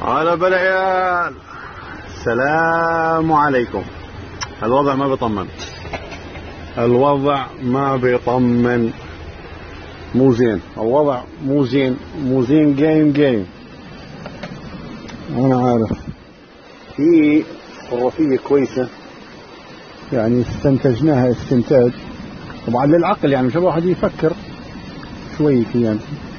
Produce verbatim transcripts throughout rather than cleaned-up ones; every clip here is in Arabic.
على بالعيال، السلام عليكم. الوضع ما بيطمن، الوضع ما بيطمن، مو زين، الوضع مو زين، مو زين. جيم جيم انا عارف. في خرافية كويسة يعني استنتجناها استنتاج طبعا للعقل، يعني مش الواحد يفكر شوي يعني.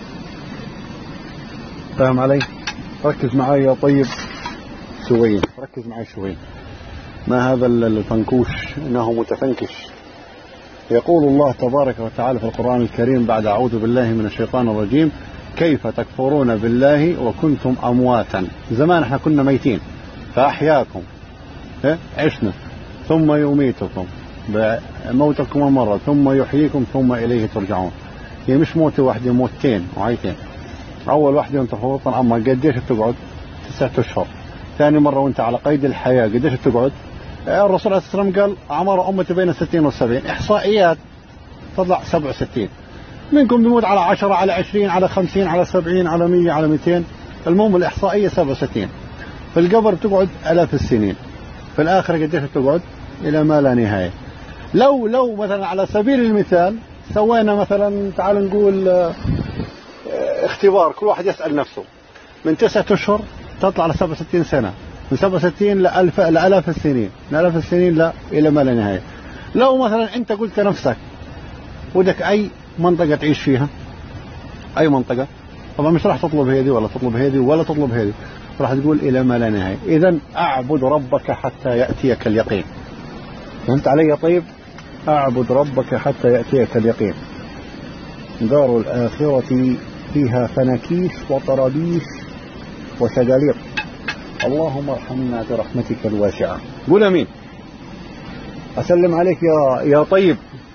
فاهم علي؟ ركز معي يا طيب شوي، ركز معي شوي. ما هذا الفنكوش انه متفنكش. يقول الله تبارك وتعالى في القرآن الكريم بعد أعوذ بالله من الشيطان الرجيم: كيف تكفرون بالله وكنتم أمواتا. زمان احنا كنا ميتين فأحياكم، عشنا، ثم يميتكم موتكم مرة ثم يحييكم ثم إليه ترجعون. هي مش موتة واحدة، موتين وعيتين. أول واحدة وانت فوق عما قديش بتقعد؟ تسعة أشهر. ثاني مرة وانت على قيد الحياة قديش بتقعد؟ الرسول عليه الصلاة والسلام قال عمر أمتي بين الستين والسبعين. إحصائيات تطلع سبعة وستين. منكم بيموت على عشرة، على عشرين، على خمسين، على سبعين، على مية، على مئتين. المهم الإحصائية سبعة وستين. في القبر بتقعد آلاف السنين. في الآخرة قديش بتقعد؟ إلى ما لا نهاية. لو لو مثلا على سبيل المثال سوينا مثلا، تعال نقول اه اختبار، كل واحد يسأل نفسه من تسعة أشهر تطلع على سبعة وستين سنة، من سبعة وستين لألف لألاف السنين، من ألاف السنين لا إلى ما لا نهاية. لو مثلا أنت قلت نفسك ودك أي منطقة تعيش فيها، أي منطقة، طبعا مش راح تطلب هذه ولا تطلب هذه ولا تطلب هذه، راح تقول إلى ما لا نهاية. إذن أعبد ربك حتى يأتيك اليقين. فهمت علي يا طيب؟ أعبد ربك حتى يأتيك اليقين. دار الآخرة فيها فناكيش وطرابيش وسجاليط. اللهم ارحمنا برحمتك الواسعة. قول امين. اسلم عليك يا يا طيب.